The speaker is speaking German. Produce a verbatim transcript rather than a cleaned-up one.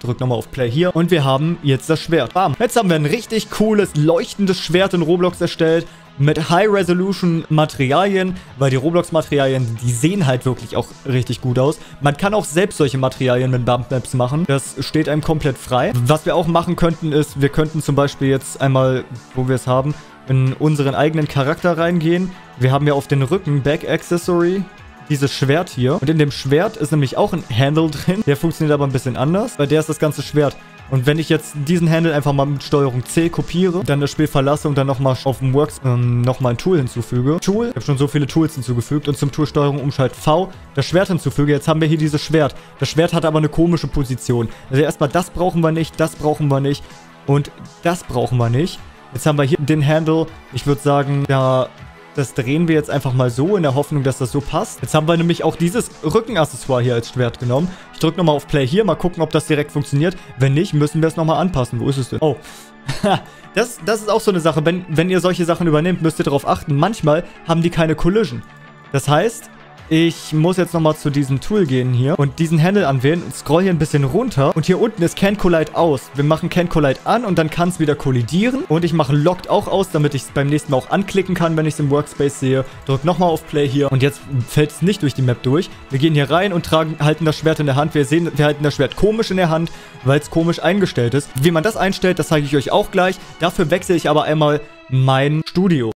Drück nochmal auf Play hier. Und wir haben jetzt das Schwert. Bam. Jetzt haben wir ein richtig cooles, leuchtendes Schwert in Roblox erstellt. Mit High-Resolution-Materialien, weil die Roblox-Materialien, die sehen halt wirklich auch richtig gut aus. Man kann auch selbst solche Materialien mit Bump Maps machen. Das steht einem komplett frei. Was wir auch machen könnten, ist, wir könnten zum Beispiel jetzt einmal, wo wir es haben, in unseren eigenen Charakter reingehen. Wir haben ja auf den Rücken Back Accessory dieses Schwert hier. Und in dem Schwert ist nämlich auch ein Handle drin. Der funktioniert aber ein bisschen anders, weil der ist das ganze Schwert. Und wenn ich jetzt diesen Handle einfach mal mit Steuerung C kopiere, dann das Spiel verlasse und dann nochmal auf dem Works ähm, nochmal ein Tool hinzufüge. Tool, ich habe schon so viele Tools hinzugefügt und zum Tool Steuerung Umschalt V das Schwert hinzufüge. Jetzt haben wir hier dieses Schwert. Das Schwert hat aber eine komische Position. Also erstmal das brauchen wir nicht, das brauchen wir nicht und das brauchen wir nicht. Jetzt haben wir hier den Handle. Ich würde sagen, da... Das drehen wir jetzt einfach mal so, in der Hoffnung, dass das so passt. Jetzt haben wir nämlich auch dieses Rückenaccessoire hier als Schwert genommen. Ich drücke nochmal auf Play hier, mal gucken, ob das direkt funktioniert. Wenn nicht, müssen wir es nochmal anpassen. Wo ist es denn? Oh, das, das ist auch so eine Sache. Wenn, wenn ihr solche Sachen übernehmt, müsst ihr darauf achten. Manchmal haben die keine Collision. Das heißt... Ich muss jetzt nochmal zu diesem Tool gehen hier und diesen Handle anwählen und scroll hier ein bisschen runter. Und hier unten ist Can't Collide aus. Wir machen Can't Collide an und dann kann es wieder kollidieren. Und ich mache Locked auch aus, damit ich es beim nächsten Mal auch anklicken kann, wenn ich es im Workspace sehe. Drück nochmal auf Play hier und jetzt fällt es nicht durch die Map durch. Wir gehen hier rein und tragen, halten das Schwert in der Hand. Wir sehen, wir halten das Schwert komisch in der Hand, weil es komisch eingestellt ist. Wie man das einstellt, das zeige ich euch auch gleich. Dafür wechsle ich aber einmal mein Studio.